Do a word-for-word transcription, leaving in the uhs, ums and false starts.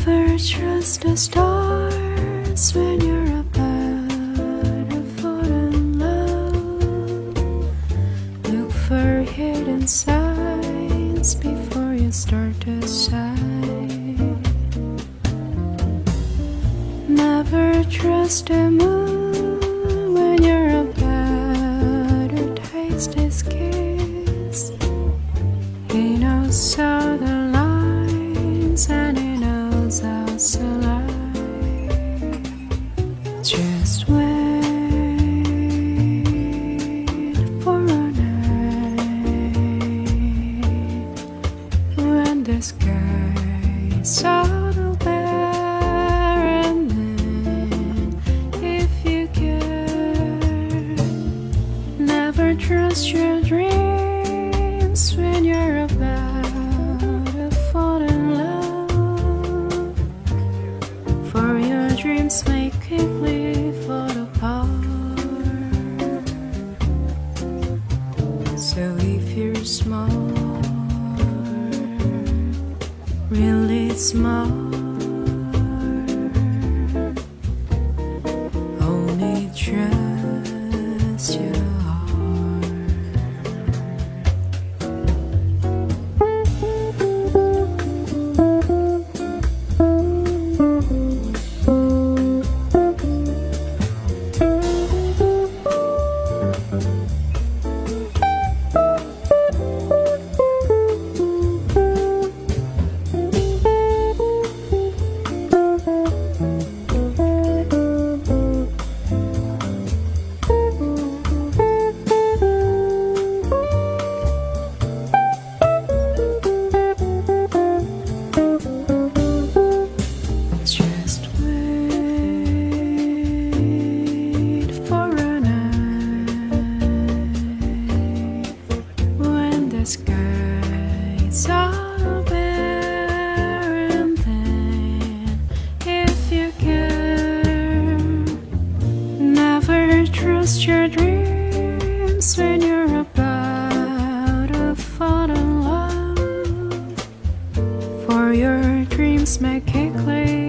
Never trust the stars when you're about to fall in love. Look for hidden signs before you start to sigh. Never trust the moon when you're about to taste his kiss. He knows all the lines and he knows how to lie. Just wait for a night when the sky is all bare, and then if you care, never trust your dreams when you're about to fall in love. For your dreams may quickly fall apart. So if you're smart, really smart, only trust your heart. Just wait for a night when the sky is all bare, and then if you care, never trust your dreams when you're about to fall in love. For your dreams may quickly